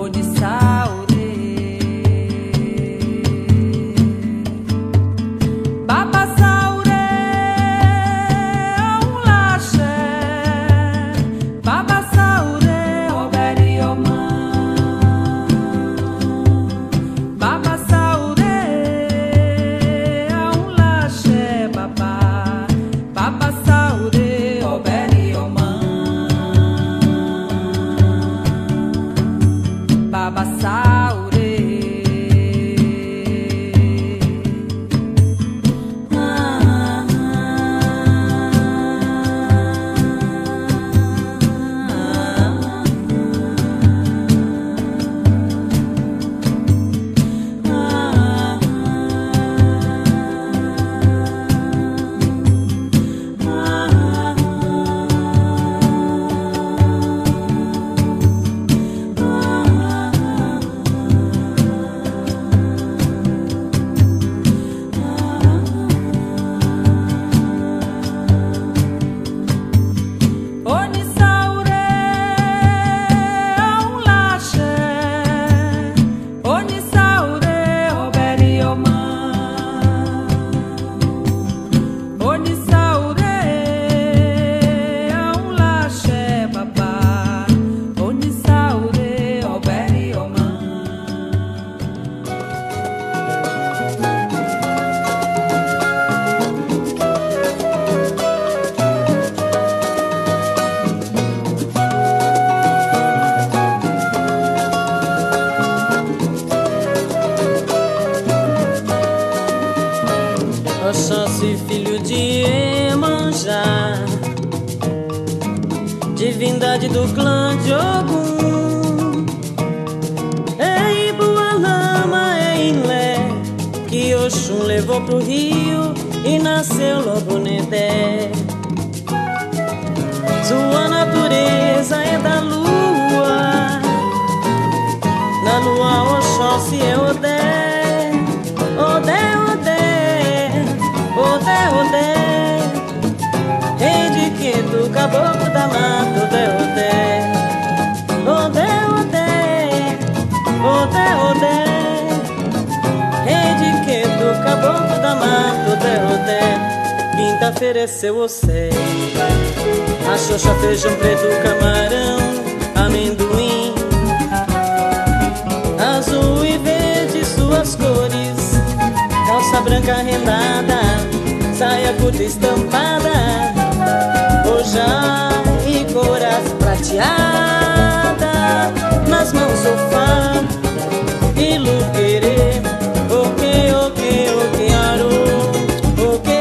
Oxóssi, filho de Iemanjá, divindade do clã de Ogum. É Ibualama, é Inlé, que Oxum levou pro rio e nasceu logo Nedé. Sua natureza é da lua, na lua Oxóssi é Odé, Odé, Odé, Odé, Odé, rei de Queto, caboclo da mata, Odé, Odé, Odé, Odé, Odé, Odé, rei de Queto, caboclo da mata, Odé, Odé. Quinta-feira é seu Ossé, a xoxa, feijão preto, camarão, amendoim, azul e verde suas cores, calça branca rendada, saia curta estampada, ojá e couraça prateada, nas mãos sofá e luquerê, oque, oque, oque, arô, oque,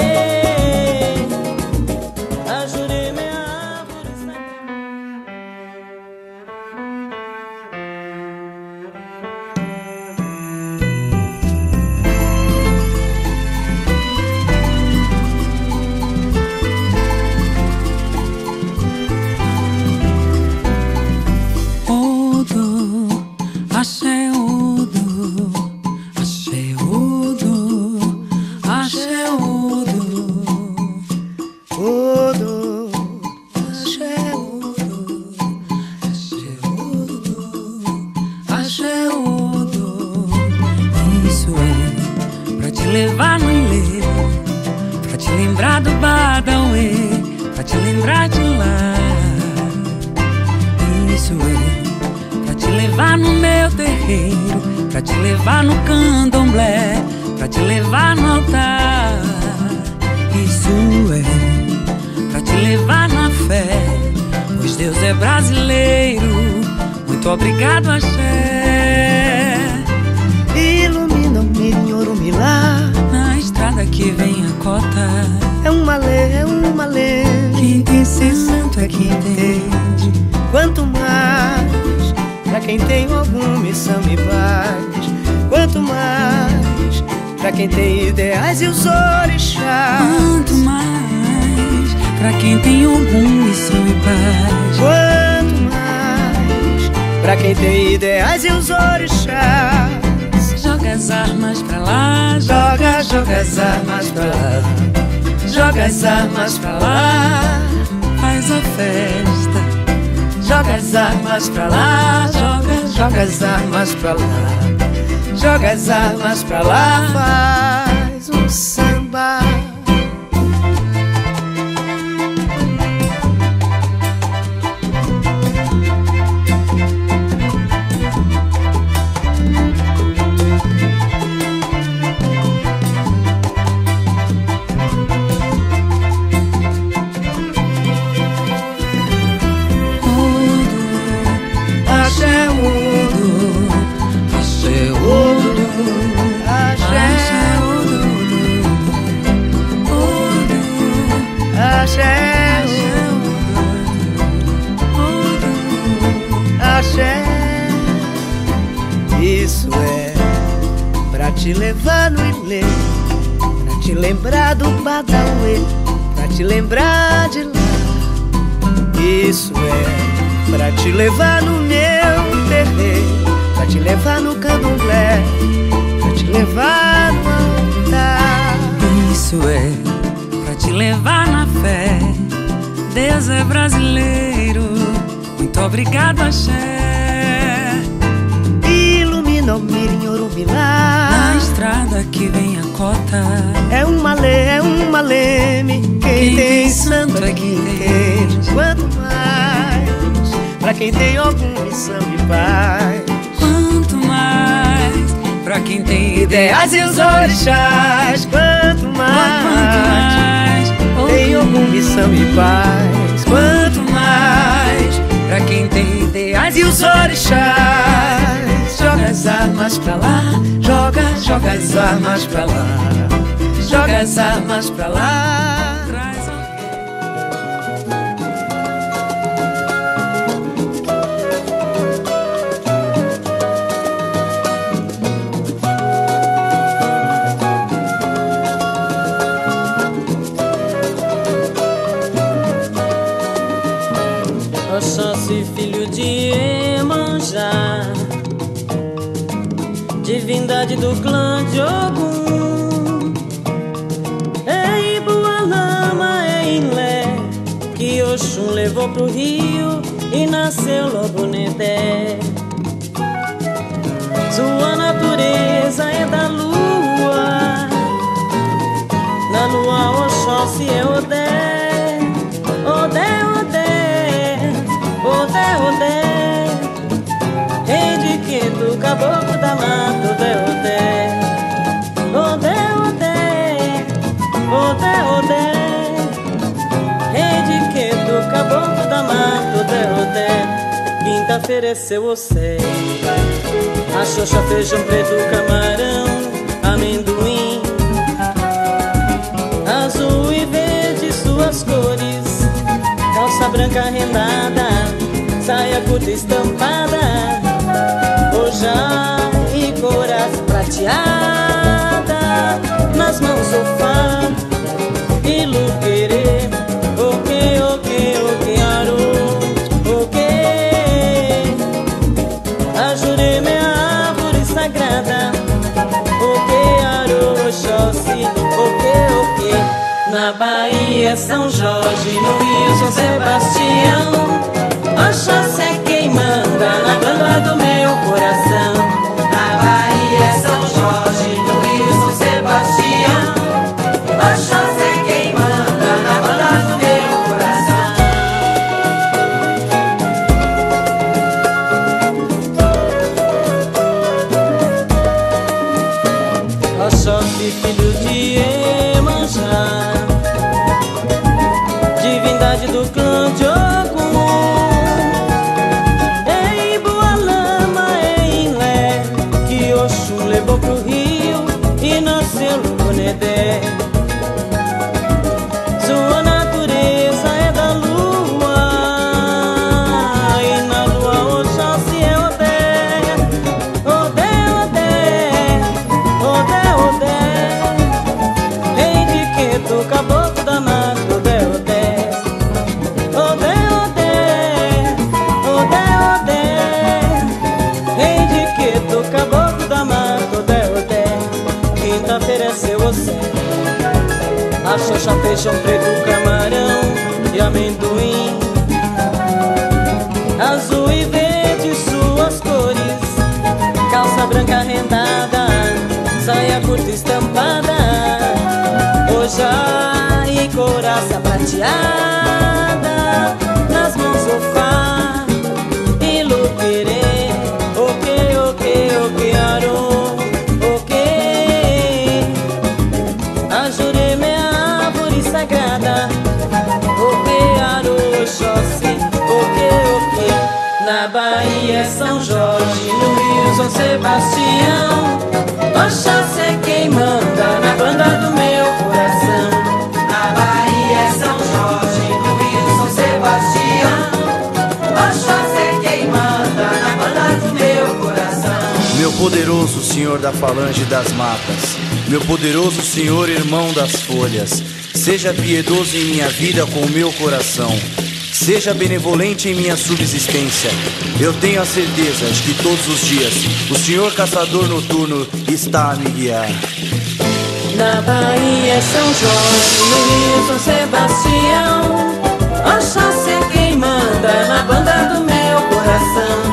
ajurei minha árvore Axé Odo, axé Odo, axé Odo, Odo, axé Odo, axé Odo, axé Odo. Isso é pra te levar no ilê, pra te lembrar do Badauê, pra te lembrar de lá. Isso é pra te levar no meu terreiro, pra te levar no candomblé, pra te levar no altar. Isso é pra te levar na fé, pois Deus é brasileiro. Muito obrigado, axé. Ilumina o Mirinhorumilá, Na estrada que vem a cota, é uma lei, é uma lei. quem tem ser santo é quem entende. Quanto mais pra quem tem alguma missão e paz, quanto mais pra quem tem ideais e os orixás, Quanto mais pra quem tem algum missão e paz, quanto mais pra quem tem ideais e os orixás. joga as armas pra lá, Joga, joga as armas pra lá, joga as armas pra lá, faz a festa. joga as armas pra lá, Joga, joga as armas pra lá, joga as armas pra lá, faz um samba. Isso é pra te levar no ilê, pra te lembrar do Badauê, pra te lembrar de lá. Isso é pra te levar no meu terreiro, pra te levar no candomblé, pra te levar no altar. Isso é pra te levar na fé. Deus é brasileiro, muito obrigado, axé. Ilumina o mirim Orumilá, na estrada que vem a cota. É uma leme, quem tem santo é quem entende. Quanto mais, pra quem tem alguma missão de paz. Quanto mais, pra quem tem ideais e os orixás. Quanto mais, tem alguma missão de paz. Quanto mais, pra quem tem ideais e os orixás. Joga as armas pra lá, joga as armas pra lá, joga as armas pra lá. Oxóssi, filho de Iemanjá, divindade do clã de Ogum. É Ibualama, é Inlé, que Oxum levou pro rio e nasceu logo Nedé. Sua natureza é da lua, na lua Oxóssi é Odé, Odé, Odé, Odé, Odé, rei de Queto, caboclo da mata, Odé, Odé, Odé, Odé, Odé, Odé, rei de Queto, caboclo da mata, Odé, Odé. Quinta-feira é seu Océ, a xoxa, feijão preto, camarão, amendoim, azul e verde suas cores, calça branca rendada, saia curta estampada, ojá e coras prateada, nas mãos sofá e luquerê, ok, ok, ok, arô, ok. A Jurema é a árvore sagrada, ok, arô, Oxóssi, ok, ok. Na Bahia é São Jorge, no Rio São Sebastião, Oxóssi é quem manda na banda do meu coração. Na Bahia é São Jorge, no Rio São Sebastião, Oxóssi é quem manda na banda do meu coração. Oxóssi, filho de Iemanjá, divindade do clã de Ogum. É Ibualama, é Inlé, que Oxum levou pro rio e nasceu no Nedé. Sua natureza é da lua, e na lua Oxóssi é Odé, Odé, Odé, Odé, Odé, rei de Queto, caboclo da mata, Odé, Odé, Odé, Odé, Odé, Odé, rei de Queto, caboclo da mata, Odé, Odé. Quinta-feira é seu Océ, a xoxa, feijão preto, camarão e amendoim, azul e verde suas cores, rendada, saia curta estampada, ojá e couraça prateada, nas mãos sofá e luterê, ok, arô, ok. A Jurema é a árvore sagrada, ok, arô, Oxóssi, ok. Na Bahia é São Jorge, no Rio São Sebastião, Oxóssi é quem manda na banda do meu coração. Na Bahia é São Jorge, no Rio São Sebastião, Oxóssi é quem manda na banda do meu coração. Meu poderoso Senhor da falange das matas, meu poderoso Senhor, irmão das folhas, seja piedoso em minha vida com o meu coração, seja benevolente em minha subsistência. Eu tenho a certeza de que todos os dias o Senhor caçador noturno está a me guiar. Na Bahia é São Jorge, no Rio São Sebastião, Oxóssi é quem manda na banda do meu coração.